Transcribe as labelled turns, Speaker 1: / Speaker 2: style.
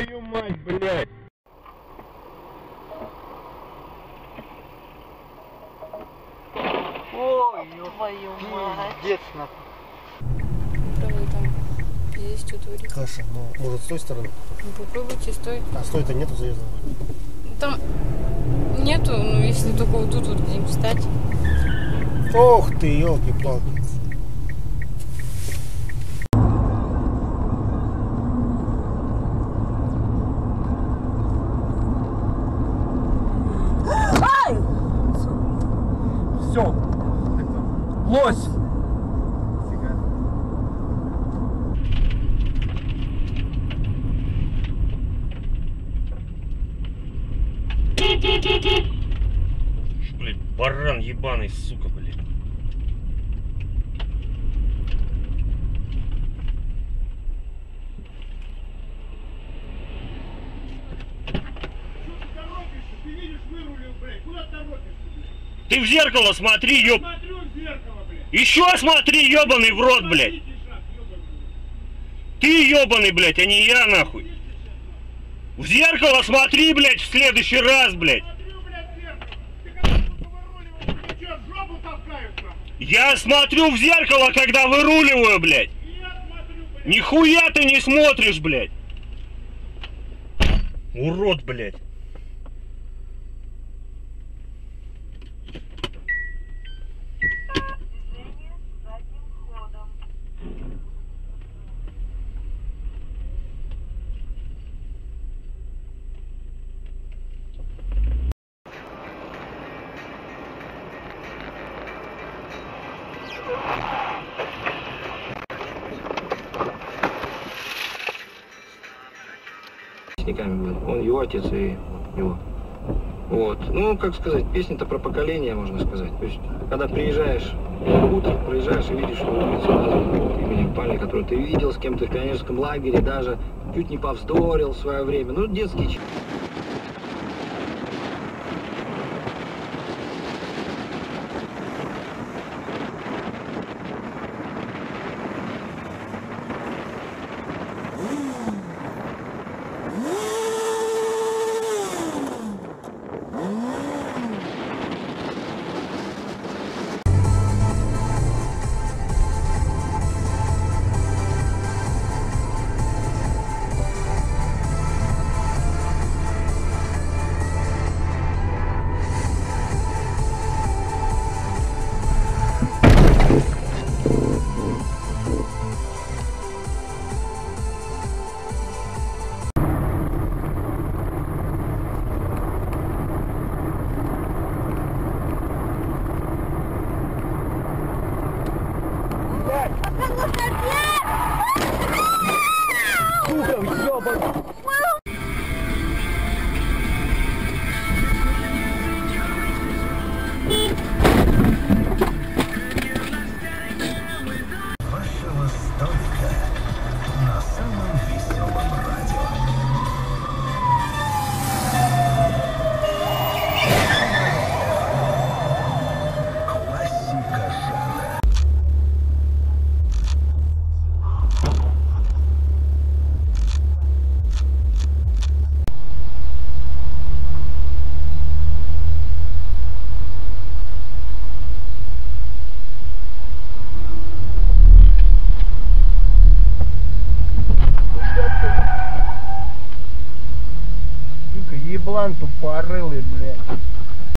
Speaker 1: твою мать, блядь!
Speaker 2: Ой, твою мать. Пиздец, нахуй.
Speaker 3: Правда, там есть утворить.
Speaker 4: Каша, ну, может, с той стороны?
Speaker 3: Ну, попробуйте, стой.
Speaker 4: А с той-то нету заезда?
Speaker 3: Там нету, ну, если только вот тут вот где-нибудь встать.
Speaker 4: Ох ты, елки-палки.
Speaker 1: Все! Лось!
Speaker 5: Блять, баран ебаный, сука, блядь. Ты в зеркало смотри, ёб...
Speaker 1: Смотрю в зеркало, блядь.
Speaker 5: Еще смотри, ебаный в рот, блядь. Ты ебаный, блядь, а не я, нахуй. В зеркало смотри, блядь, в следующий раз, блядь.
Speaker 1: Смотрю, блядь, в зеркало. Ты когда выруливаешь, ты что, в жопу толкают, нахуй?
Speaker 5: Я смотрю в зеркало, когда выруливаю, блядь.
Speaker 1: И я смотрю, блядь.
Speaker 5: Нихуя ты не смотришь, блядь. Урод, блядь.
Speaker 6: Был. Он, его отец и его. Вот. Ну, как сказать, песня-то про поколение, можно сказать. То есть, когда приезжаешь в утро, проезжаешь и видишь, что улица названа именем парня, которого ты видел с кем-то в пионерском лагере, даже чуть не повздорил в свое время. Ну, детский.
Speaker 4: Еблан тупорылый, блядь.